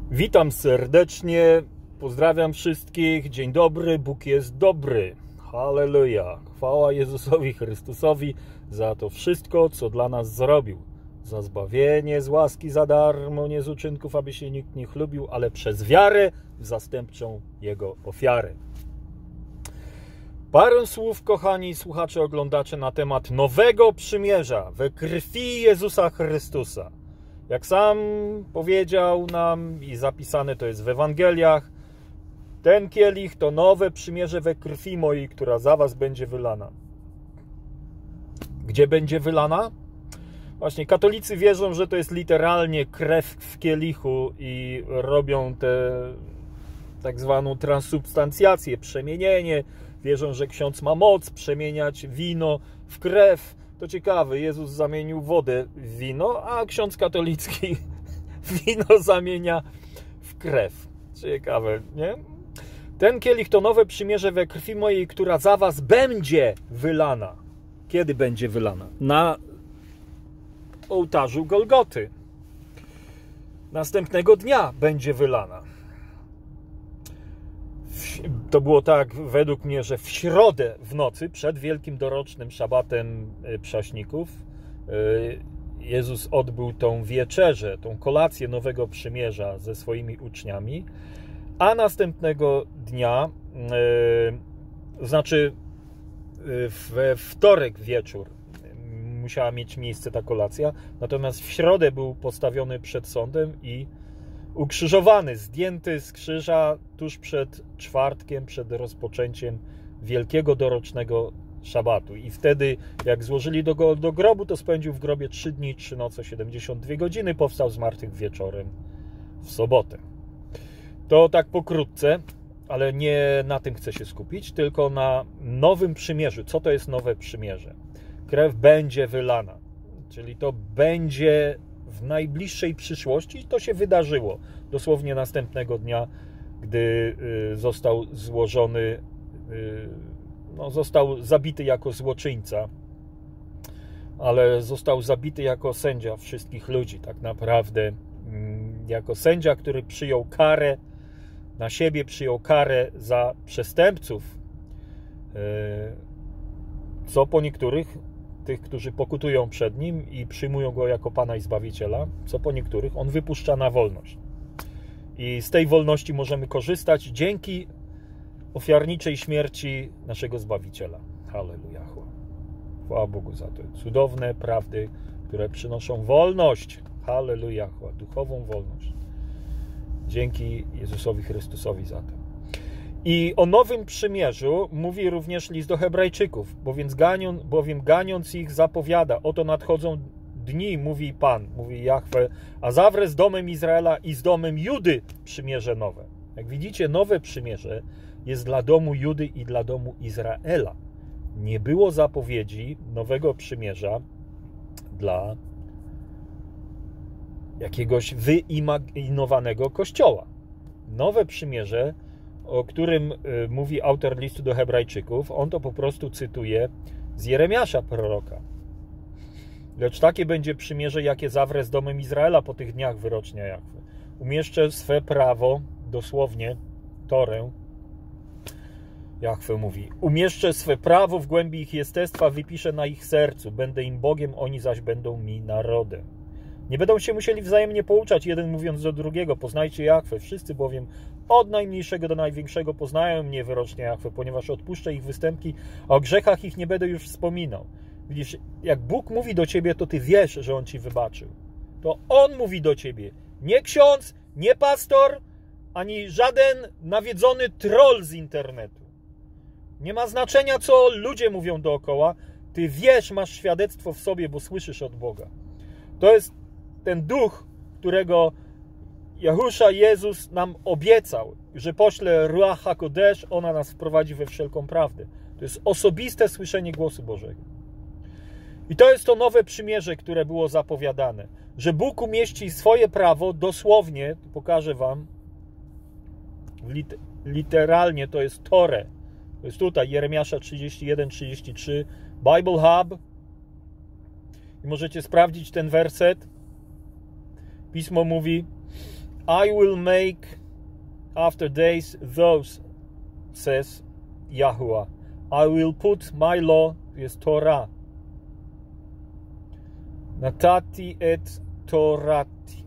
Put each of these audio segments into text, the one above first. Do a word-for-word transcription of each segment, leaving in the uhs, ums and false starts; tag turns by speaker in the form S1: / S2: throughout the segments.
S1: Witam serdecznie, pozdrawiam wszystkich, dzień dobry, Bóg jest dobry, halleluja, chwała Jezusowi Chrystusowi za to wszystko, co dla nas zrobił, za zbawienie z łaski za darmo, nie z uczynków, aby się nikt nie chlubił, ale przez wiarę w zastępczą Jego ofiarę. Parę słów, kochani słuchacze, oglądacze, na temat nowego przymierza we krwi Jezusa Chrystusa. Jak sam powiedział nam i zapisane to jest w Ewangeliach, ten kielich to nowe przymierze we krwi mojej, która za was będzie wylana. Gdzie będzie wylana? Właśnie katolicy wierzą, że to jest literalnie krew w kielichu i robią tę tak zwaną transubstancjację, przemienienie. Wierzą, że ksiądz ma moc przemieniać wino w krew. To ciekawe, Jezus zamienił wodę w wino, a ksiądz katolicki wino zamienia w krew. Ciekawe, nie? Ten kielich to nowe przymierze we krwi mojej, która za was będzie wylana. Kiedy będzie wylana? Na ołtarzu Golgoty. Następnego dnia będzie wylana. To było tak według mnie, że w środę w nocy, przed wielkim dorocznym szabatem prześników, Jezus odbył tą wieczerzę, tą kolację nowego przymierza ze swoimi uczniami, a następnego dnia, znaczy we wtorek wieczór musiała mieć miejsce ta kolacja, natomiast w środę był postawiony przed sądem i ukrzyżowany, zdjęty z krzyża tuż przed czwartkiem, przed rozpoczęciem wielkiego dorocznego szabatu. I wtedy, jak złożyli do go do grobu, to spędził w grobie trzy dni, trzy noce, siedemdziesiąt dwie godziny, powstał z martwych wieczorem w sobotę. To tak pokrótce, ale nie na tym chcę się skupić, tylko na nowym przymierzu. Co to jest nowe przymierze? Krew będzie wylana, czyli to będzie w najbliższej przyszłości. To się wydarzyło dosłownie następnego dnia, gdy został złożony, no, został zabity jako złoczyńca, ale został zabity jako sędzia wszystkich ludzi, tak naprawdę jako sędzia, który przyjął karę na siebie, przyjął karę za przestępców, co po niektórych, tych, którzy pokutują przed Nim i przyjmują Go jako Pana i Zbawiciela, co po niektórych On wypuszcza na wolność. I z tej wolności możemy korzystać dzięki ofiarniczej śmierci naszego Zbawiciela. Halleluja. Chwała Bogu za to. Cudowne prawdy, które przynoszą wolność. Halleluja. Duchową wolność. Dzięki Jezusowi Chrystusowi za to. I o nowym przymierzu mówi również list do Hebrajczyków, bowiem, ganią, bowiem ganiąc ich zapowiada, oto nadchodzą dni, mówi Pan, mówi Jahwe, a zawrę z domem Izraela i z domem Judy przymierze nowe. Jak widzicie, nowe przymierze jest dla domu Judy i dla domu Izraela. Nie było zapowiedzi nowego przymierza dla jakiegoś wyimaginowanego kościoła. Nowe przymierze, o którym mówi autor listu do Hebrajczyków, on to po prostu cytuje z Jeremiasza proroka. Lecz takie będzie przymierze, jakie zawrę z domem Izraela po tych dniach, wyrocznia Jahwe. Umieszczę swe prawo, dosłownie Torę, Jahwe mówi, umieszczę swe prawo w głębi ich jestestwa, wypiszę na ich sercu, będę im Bogiem, oni zaś będą mi narodem. Nie będą się musieli wzajemnie pouczać, jeden mówiąc do drugiego, poznajcie Jahwe, wszyscy bowiem od najmniejszego do największego poznają mnie, wyrocznie Jahwe, ponieważ odpuszczę ich występki, a o grzechach ich nie będę już wspominał. Widzisz, jak Bóg mówi do ciebie, to ty wiesz, że On ci wybaczył. To On mówi do ciebie, nie ksiądz, nie pastor, ani żaden nawiedzony troll z internetu. Nie ma znaczenia, co ludzie mówią dookoła, ty wiesz, masz świadectwo w sobie, bo słyszysz od Boga. To jest ten duch, którego Jahusza Jezus nam obiecał, że pośle Ruach HaKodesh, ona nas wprowadzi we wszelką prawdę. To jest osobiste słyszenie głosu Bożego. I to jest to nowe przymierze, które było zapowiadane, że Bóg umieści swoje prawo dosłownie, pokażę wam, literalnie to jest Torę. To jest tutaj Jeremiasza trzydzieści jeden trzydzieści trzy, Bible Hub. I możecie sprawdzić ten werset. Pismo mówi, I will make after days those, says Yahuwah. I will put my law, to jest Torah. Natati et Torati.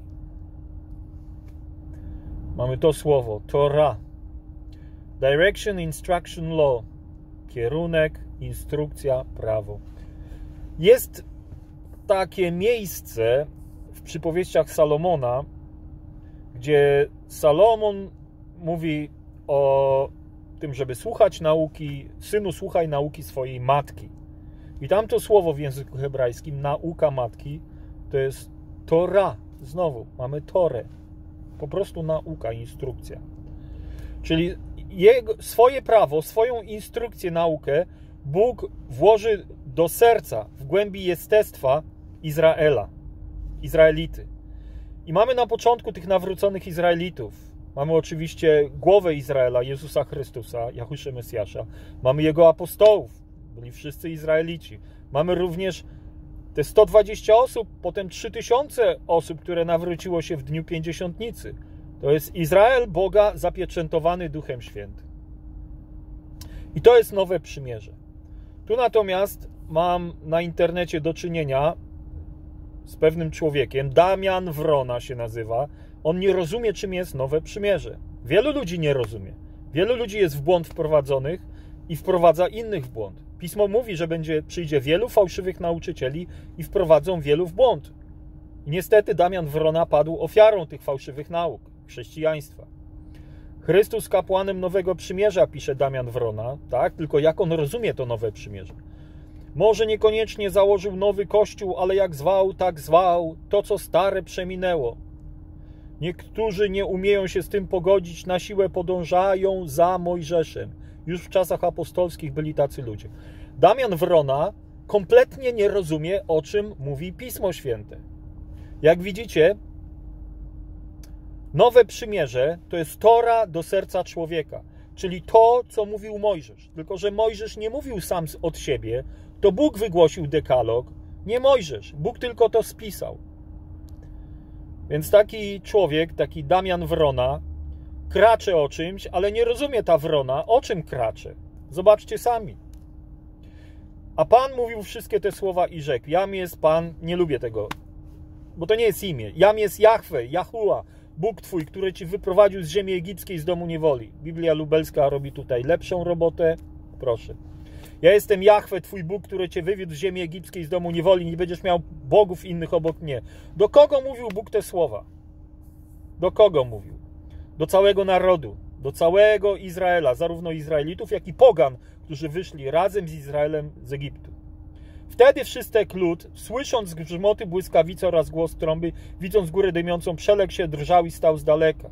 S1: Mamy to słowo, Torah. Direction, instruction, law. Kierunek, instrukcja, prawo. Jest takie miejsce w przypowieściach Salomona, gdzie Salomon mówi o tym, żeby słuchać nauki, synu, słuchaj nauki swojej matki. I tamto słowo w języku hebrajskim, nauka matki, to jest Torah. Znowu, mamy Torę. Po prostu nauka, instrukcja. Czyli jego, swoje prawo, swoją instrukcję, naukę Bóg włoży do serca, w głębi jestestwa Izraela, Izraelity. I mamy na początku tych nawróconych Izraelitów. Mamy oczywiście głowę Izraela, Jezusa Chrystusa, Jahusze Mesjasza. Mamy Jego apostołów, byli wszyscy Izraelici. Mamy również te sto dwadzieścia osób, potem trzy tysiące osób, które nawróciło się w dniu Pięćdziesiątnicy. To jest Izrael Boga zapieczętowany Duchem Świętym. I to jest nowe przymierze. Tu natomiast mam na internecie do czynienia z pewnym człowiekiem, Damian Wrona się nazywa. On nie rozumie, czym jest nowe przymierze. Wielu ludzi nie rozumie. Wielu ludzi jest w błąd wprowadzonych i wprowadza innych w błąd. Pismo mówi, że będzie, przyjdzie wielu fałszywych nauczycieli i wprowadzą wielu w błąd. I niestety Damian Wrona padł ofiarą tych fałszywych nauk chrześcijaństwa. Chrystus kapłanem nowego przymierza, pisze Damian Wrona, tak? Tylko jak on rozumie to nowe przymierze? Może niekoniecznie założył nowy kościół, ale jak zwał, tak zwał, to co stare przeminęło. Niektórzy nie umieją się z tym pogodzić, na siłę podążają za Mojżeszem. Już w czasach apostolskich byli tacy ludzie. Damian Wrona kompletnie nie rozumie, o czym mówi Pismo Święte. Jak widzicie, nowe przymierze to jest Tora do serca człowieka, czyli to, co mówił Mojżesz. Tylko że Mojżesz nie mówił sam od siebie, to Bóg wygłosił dekalog, nie Mojżesz. Bóg tylko to spisał. Więc taki człowiek, taki Damian Wrona, kracze o czymś, ale nie rozumie ta Wrona, o czym kracze. Zobaczcie sami. A Pan mówił wszystkie te słowa i rzekł: Jam jest Pan, nie lubię tego, bo to nie jest imię. Jam jest Jahwe, Jahuła, Bóg Twój, który Ci wyprowadził z ziemi egipskiej, z domu niewoli. Biblia Lubelska robi tutaj lepszą robotę. Proszę. Ja jestem Jahwe, Twój Bóg, który Cię wywiódł z ziemi egipskiej, z domu niewoli. Nie będziesz miał bogów innych obok mnie. Do kogo mówił Bóg te słowa? Do kogo mówił? Do całego narodu, do całego Izraela, zarówno Izraelitów, jak i pogan, którzy wyszli razem z Izraelem z Egiptu. Wtedy wszystek lud, słysząc grzmoty błyskawicy oraz głos trąby, widząc górę dymiącą, przeległ się, drżał i stał z daleka.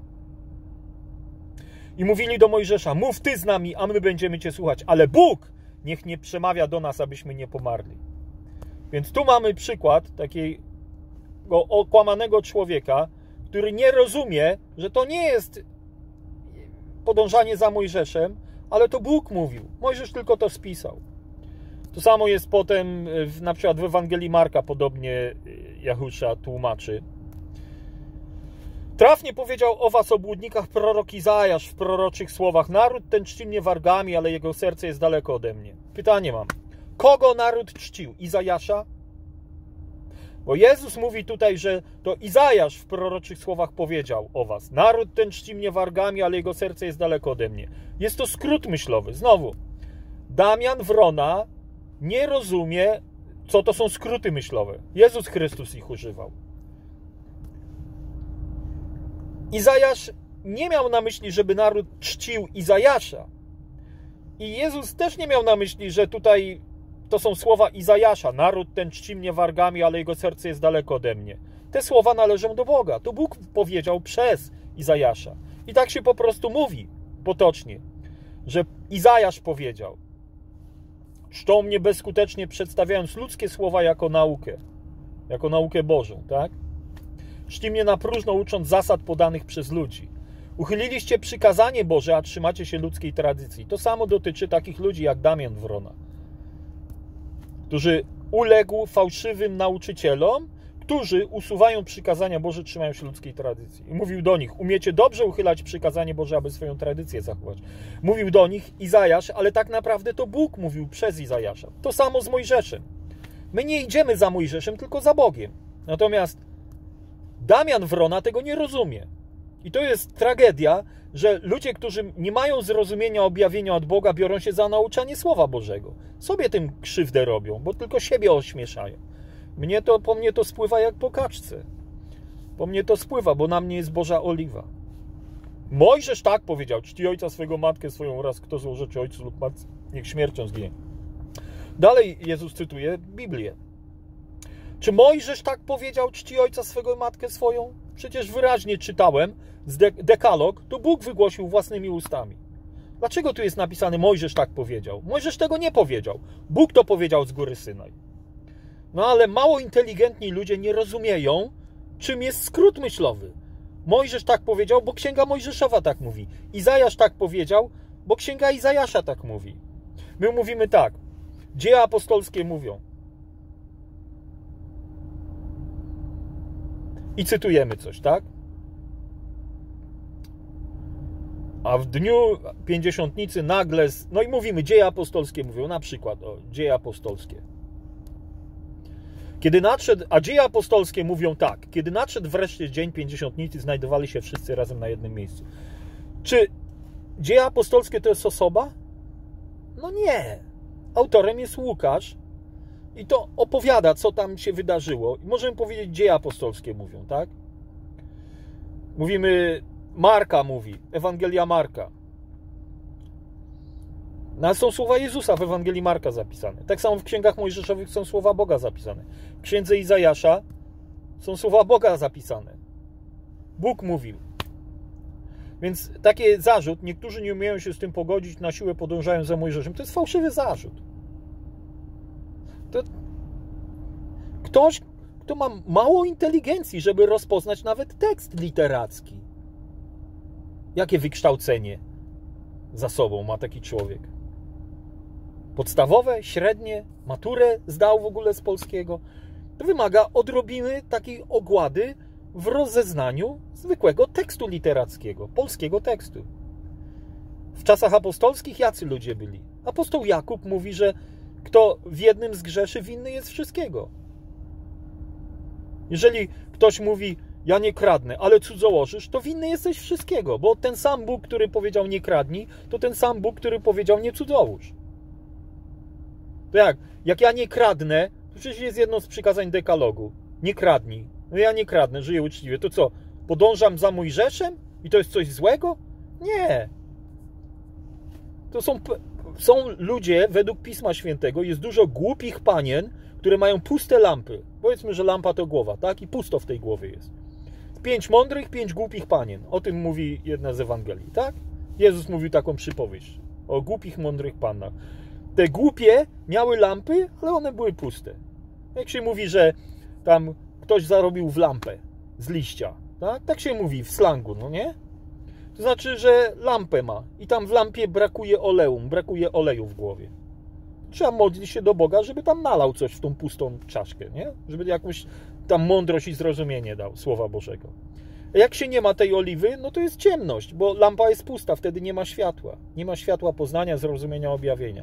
S1: I mówili do Mojżesza: mów Ty z nami, a my będziemy Cię słuchać, ale Bóg niech nie przemawia do nas, abyśmy nie pomarli. Więc tu mamy przykład takiego okłamanego człowieka, który nie rozumie, że to nie jest podążanie za Mojżeszem, ale to Bóg mówił. Mojżesz tylko to spisał. To samo jest potem w, na przykład w Ewangelii Marka, podobnie Jahusza tłumaczy. Trafnie powiedział o was, obłudnikach, prorok Izajasz w proroczych słowach: naród ten czci mnie wargami, ale jego serce jest daleko ode mnie. Pytanie mam. Kogo naród czcił? Izajasza? Bo Jezus mówi tutaj, że to Izajasz w proroczych słowach powiedział o was: naród ten czci mnie wargami, ale jego serce jest daleko ode mnie. Jest to skrót myślowy. Znowu, Damian Wrona nie rozumie, co to są skróty myślowe. Jezus Chrystus ich używał. Izajasz nie miał na myśli, żeby naród czcił Izajasza. I Jezus też nie miał na myśli, że tutaj to są słowa Izajasza: naród ten czci mnie wargami, ale jego serce jest daleko ode mnie. Te słowa należą do Boga. To Bóg powiedział przez Izajasza. I tak się po prostu mówi potocznie, że Izajasz powiedział: czczą mnie bezskutecznie, przedstawiając ludzkie słowa jako naukę, jako naukę Bożą, tak? Czci mnie na próżno, ucząc zasad podanych przez ludzi. Uchyliliście przykazanie Boże, a trzymacie się ludzkiej tradycji. To samo dotyczy takich ludzi jak Damian Wrona, którzy uległ fałszywym nauczycielom, którzy usuwają przykazania Boże, trzymają się ludzkiej tradycji. I mówił do nich, umiecie dobrze uchylać przykazanie Boże, aby swoją tradycję zachować. Mówił do nich Izajasz, ale tak naprawdę to Bóg mówił przez Izajasza. To samo z Mojżeszem. My nie idziemy za Mojżeszem, tylko za Bogiem. Natomiast Damian Wrona tego nie rozumie. I to jest tragedia, że ludzie, którzy nie mają zrozumienia objawienia od Boga, biorą się za nauczanie Słowa Bożego. Sobie tym krzywdę robią, bo tylko siebie ośmieszają. Mnie to, po mnie to spływa jak po kaczce. Po mnie to spływa, bo na mnie jest Boża oliwa. Mojżesz tak powiedział, czci ojca swego, matkę swoją oraz kto złorzeczy ojcu lub matce, niech śmiercią zginie. Dalej Jezus cytuje Biblię. Czy Mojżesz tak powiedział, czci ojca swego i matkę swoją? Przecież wyraźnie czytałem z de dekalog, to Bóg wygłosił własnymi ustami. Dlaczego tu jest napisane Mojżesz tak powiedział? Mojżesz tego nie powiedział. Bóg to powiedział z góry Synaj. No ale mało inteligentni ludzie nie rozumieją, czym jest skrót myślowy. Mojżesz tak powiedział, bo Księga Mojżeszowa tak mówi. Izajasz tak powiedział, bo Księga Izajasza tak mówi. My mówimy tak. Dzieje apostolskie mówią. I cytujemy coś, tak? A w dniu pięćdziesiątnicy nagle... No i mówimy, dzieje apostolskie mówią, na przykład o dzieje apostolskie. Kiedy nadszedł, a dzieje apostolskie mówią tak, kiedy nadszedł wreszcie dzień pięćdziesiątnicy, znajdowali się wszyscy razem na jednym miejscu. Czy dzieje apostolskie to jest osoba? No nie. Autorem jest Łukasz i to opowiada, co tam się wydarzyło. I możemy powiedzieć, dzieje apostolskie mówią, tak? Mówimy, Marka mówi, Ewangelia Marka. No, są słowa Jezusa w Ewangelii Marka zapisane. Tak samo w księgach mojżeszowych są słowa Boga zapisane. W księdze Izajasza są słowa Boga zapisane. Bóg mówił. Więc taki zarzut, niektórzy nie umieją się z tym pogodzić, na siłę podążają za Mojżeszem, to jest fałszywy zarzut. To ktoś, kto ma mało inteligencji, żeby rozpoznać nawet tekst literacki. Jakie wykształcenie za sobą ma taki człowiek? Podstawowe, średnie, maturę zdał w ogóle z polskiego. To wymaga odrobiny takiej ogłady w rozeznaniu zwykłego tekstu literackiego, polskiego tekstu. W czasach apostolskich jacy ludzie byli? Apostoł Jakub mówi, że kto w jednym zgrzeszy, winny jest wszystkiego. Jeżeli ktoś mówi, ja nie kradnę, ale cudzołożysz, to winny jesteś wszystkiego, bo ten sam Bóg, który powiedział nie kradnij, to ten sam Bóg, który powiedział nie cudzołóż. To jak? Jak ja nie kradnę, to przecież jest jedno z przykazań dekalogu. Nie kradnij. No ja nie kradnę, żyję uczciwie. To co? Podążam za Mojżeszem? I to jest coś złego? Nie. To są, są ludzie, według Pisma Świętego, jest dużo głupich panien, które mają puste lampy. Powiedzmy, że lampa to głowa, tak? I pusto w tej głowie jest. Pięć mądrych, pięć głupich panien. O tym mówi jedna z Ewangelii, tak? Jezus mówił taką przypowieść o głupich, mądrych pannach. Te głupie miały lampy, ale one były puste. Jak się mówi, że tam ktoś zarobił w lampę z liścia, tak? Tak się mówi w slangu, no nie? To znaczy, że lampę ma i tam w lampie brakuje oleum, brakuje oleju w głowie. Trzeba modlić się do Boga, żeby tam nalał coś w tą pustą czaszkę, nie? Żeby jakąś tam mądrość i zrozumienie dał Słowa Bożego. A jak się nie ma tej oliwy, no to jest ciemność, bo lampa jest pusta, wtedy nie ma światła. Nie ma światła poznania, zrozumienia, objawienia.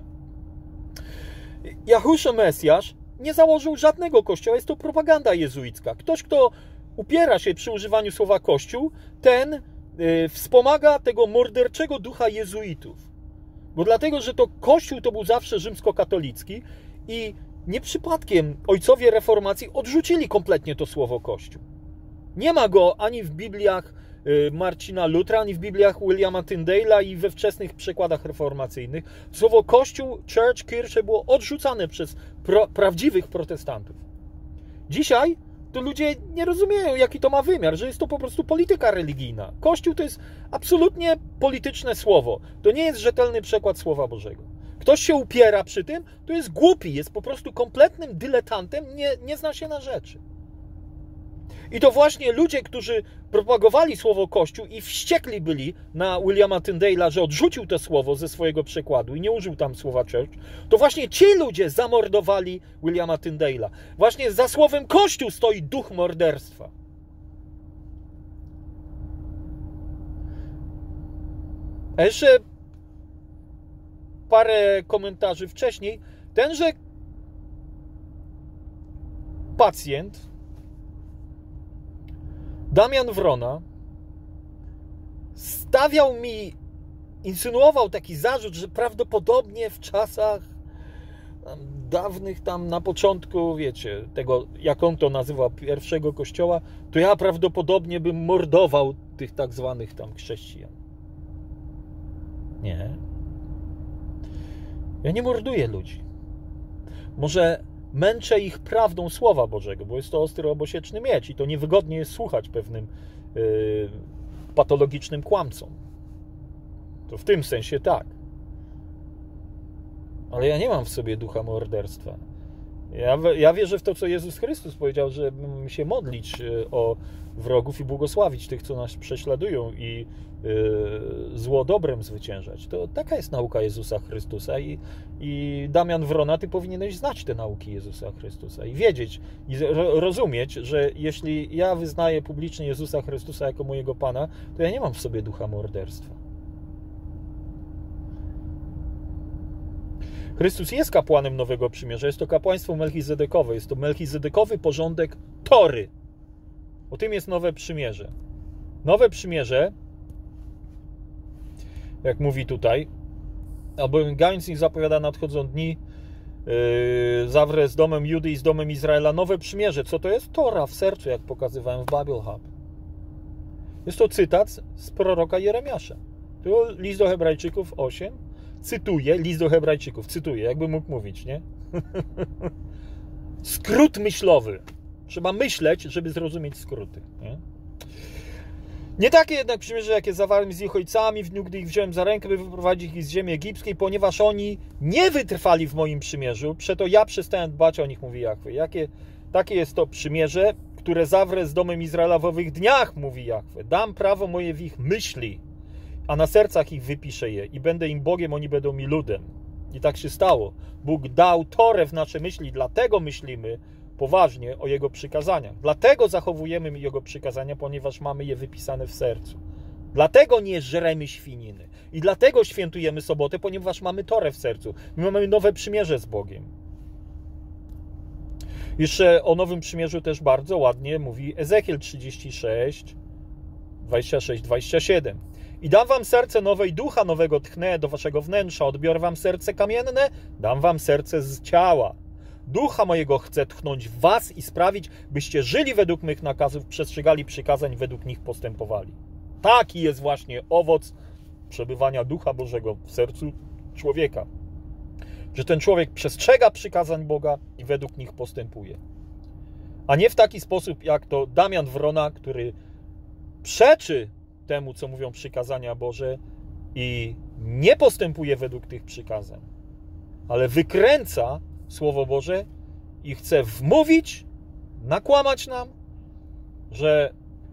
S1: Jahusz Mesjasz nie założył żadnego kościoła, jest to propaganda jezuicka. Ktoś, kto upiera się przy używaniu słowa kościół, ten y, wspomaga tego morderczego ducha jezuitów. Bo dlatego, że to kościół to był zawsze rzymskokatolicki i nie przypadkiem ojcowie reformacji odrzucili kompletnie to słowo kościół. Nie ma go ani w Bibliach Marcina Lutra, ani w Bibliach Williama Tyndale'a i we wczesnych przekładach reformacyjnych. Słowo kościół, church, kirche było odrzucane przez pro, prawdziwych protestantów. Dzisiaj to ludzie nie rozumieją, jaki to ma wymiar, że jest to po prostu polityka religijna. Kościół to jest absolutnie polityczne słowo. To nie jest rzetelny przekład Słowa Bożego. Ktoś się upiera przy tym, to jest głupi, jest po prostu kompletnym dyletantem, nie, nie zna się na rzeczy. I to właśnie ludzie, którzy propagowali słowo Kościół i wściekli byli na Williama Tyndale'a, że odrzucił to słowo ze swojego przekładu i nie użył tam słowa church, to właśnie ci ludzie zamordowali Williama Tyndale'a. Właśnie za słowem Kościół stoi duch morderstwa. A jeszcze parę komentarzy wcześniej. Tenże pacjent Damian Wrona stawiał mi, insynuował taki zarzut, że prawdopodobnie w czasach tam, dawnych, tam na początku, wiecie, tego, jak on to nazywa, pierwszego kościoła, to ja prawdopodobnie bym mordował tych tak zwanych tam chrześcijan. Nie. Ja nie morduję ludzi. Może męczę ich prawdą Słowa Bożego, bo jest to ostry obosieczny miecz i to niewygodnie jest słuchać pewnym yy, patologicznym kłamcom. To w tym sensie tak. Ale ja nie mam w sobie ducha morderstwa. Ja, ja wierzę w to, co Jezus Chrystus powiedział, że mamy się modlić o wrogów i błogosławić tych, co nas prześladują i yy, zło dobrem zwyciężać. To taka jest nauka Jezusa Chrystusa i, i Damian Wrona, ty powinieneś znać te nauki Jezusa Chrystusa i wiedzieć i ro, rozumieć, że jeśli ja wyznaję publicznie Jezusa Chrystusa jako mojego Pana, to ja nie mam w sobie ducha morderstwa. Chrystus jest kapłanem Nowego Przymierza, jest to kapłaństwo melchizedekowe, jest to melchizedekowy porządek Tory. O tym jest Nowe Przymierze. Nowe Przymierze, jak mówi tutaj, albowiem Gańc ich zapowiada nadchodzą dni, yy, zawrę z domem Judy i z domem Izraela. Nowe Przymierze, co to jest? Tora w sercu, jak pokazywałem w Bible Hub. Jest to cytat z proroka Jeremiasza. Tu list do Hebrajczyków osiem. Cytuję, list do Hebrajczyków, cytuję, jakby mógł mówić, nie? Skrót myślowy. Trzeba myśleć, żeby zrozumieć skróty. Nie, nie takie jednak przymierze, jakie zawarłem z ich ojcami w dniu, gdy ich wziąłem za rękę, by wyprowadzić ich z ziemi egipskiej, ponieważ oni nie wytrwali w moim przymierzu, przeto ja przestałem dbać o nich, mówi Jahwe. Jakie, takie jest to przymierze, które zawrę z domem Izraela w owych dniach, mówi Jahwe. Dam prawo moje w ich myśli, a na sercach ich wypiszę je i będę im Bogiem, oni będą mi ludem. I tak się stało. Bóg dał Torę w nasze myśli, dlatego myślimy poważnie o Jego przykazaniach. Dlatego zachowujemy Jego przykazania, ponieważ mamy je wypisane w sercu. Dlatego nie żremy świniny. I dlatego świętujemy sobotę, ponieważ mamy Torę w sercu. My mamy nowe przymierze z Bogiem. Jeszcze o Nowym Przymierzu też bardzo ładnie mówi Ezechiel trzydzieści sześć, dwadzieścia sześć, dwadzieścia siedem. I dam wam serce nowe i ducha nowego tchnę do waszego wnętrza. Odbiorę wam serce kamienne, dam wam serce z ciała. Ducha mojego chcę tchnąć w was i sprawić, byście żyli według mych nakazów, przestrzegali przykazań, według nich postępowali. Taki jest właśnie owoc przebywania Ducha Bożego w sercu człowieka. Że ten człowiek przestrzega przykazań Boga i według nich postępuje. A nie w taki sposób, jak to Damian Wrona, który przeczy temu, co mówią przykazania Boże i nie postępuje według tych przykazań, ale wykręca Słowo Boże i chce wmówić, nakłamać nam, że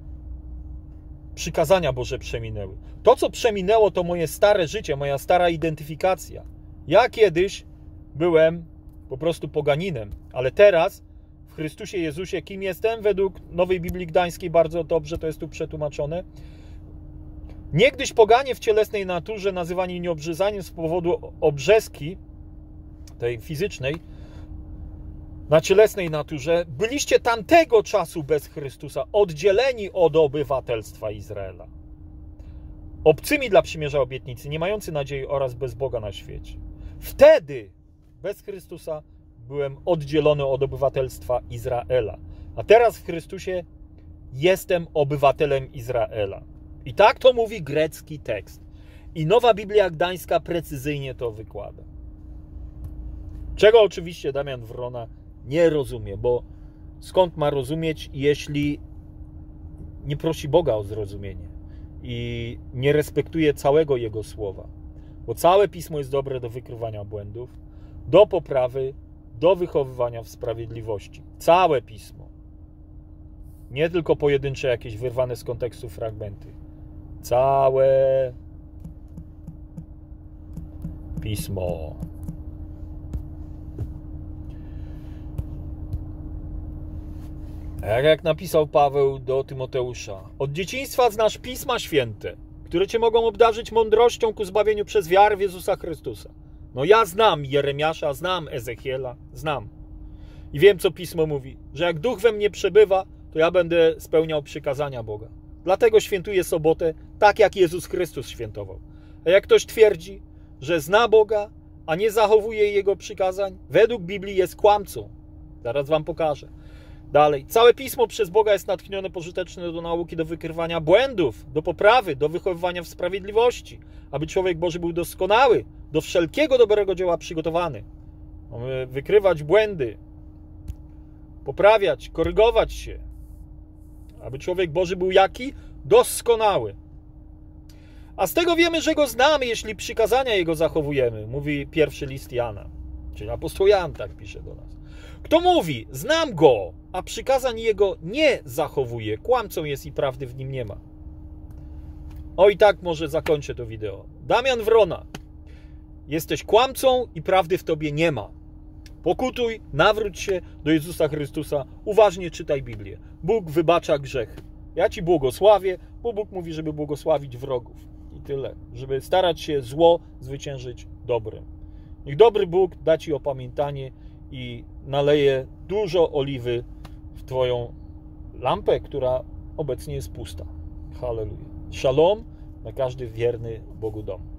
S1: przykazania Boże przeminęły. To, co przeminęło, to moje stare życie, moja stara identyfikacja. Ja kiedyś byłem po prostu poganinem, ale teraz w Chrystusie Jezusie kim jestem? Według Nowej Biblii Gdańskiej bardzo dobrze to jest tu przetłumaczone. Niegdyś poganie w cielesnej naturze, nazywani nieobrzezaniem z powodu obrzeski, tej fizycznej, na cielesnej naturze, byliście tamtego czasu bez Chrystusa, oddzieleni od obywatelstwa Izraela. Obcymi dla przymierza obietnicy, nie mający nadziei oraz bez Boga na świecie. Wtedy, bez Chrystusa, byłem oddzielony od obywatelstwa Izraela. A teraz w Chrystusie jestem obywatelem Izraela. I tak to mówi grecki tekst. I Nowa Biblia Gdańska precyzyjnie to wykłada. Czego oczywiście Damian Wrona nie rozumie, bo skąd ma rozumieć, jeśli nie prosi Boga o zrozumienie i nie respektuje całego Jego słowa. Bo całe Pismo jest dobre do wykrywania błędów, do poprawy, do wychowywania w sprawiedliwości. Całe Pismo. Nie tylko pojedyncze jakieś wyrwane z kontekstu fragmenty. Całe Pismo. Jak, jak napisał Paweł do Tymoteusza: od dzieciństwa znasz Pisma Święte, które cię mogą obdarzyć mądrością ku zbawieniu przez wiarę w Jezusa Chrystusa. No ja znam Jeremiasza, znam Ezechiela, znam. I wiem, co Pismo mówi, że jak Duch we mnie przebywa, to ja będę spełniał przykazania Boga. Dlatego świętuję sobotę tak, jak Jezus Chrystus świętował. A jak ktoś twierdzi, że zna Boga, a nie zachowuje Jego przykazań, według Biblii jest kłamcą. Zaraz wam pokażę. Dalej. Całe Pismo przez Boga jest natchnione, pożyteczne do nauki, do wykrywania błędów, do poprawy, do wychowywania w sprawiedliwości, aby człowiek Boży był doskonały, do wszelkiego dobrego dzieła przygotowany. Mamy wykrywać błędy, poprawiać, korygować się, aby człowiek Boży był jaki? Doskonały. A z tego wiemy, że Go znamy, jeśli przykazania Jego zachowujemy, mówi pierwszy list Jana, czyli apostoł Jan tak pisze do nas. Kto mówi, znam Go, a przykazań Jego nie zachowuje, kłamcą jest i prawdy w nim nie ma. O i tak może zakończę to wideo. Damian Wrona. Jesteś kłamcą i prawdy w tobie nie ma. Pokutuj, nawróć się do Jezusa Chrystusa, uważnie czytaj Biblię. Bóg wybacza grzech. Ja ci błogosławię, bo Bóg mówi, żeby błogosławić wrogów. I tyle. Żeby starać się zło zwyciężyć dobrem. Niech dobry Bóg da ci opamiętanie i naleje dużo oliwy w twoją lampę, która obecnie jest pusta. Halleluja. Shalom na każdy wierny Bogu dom.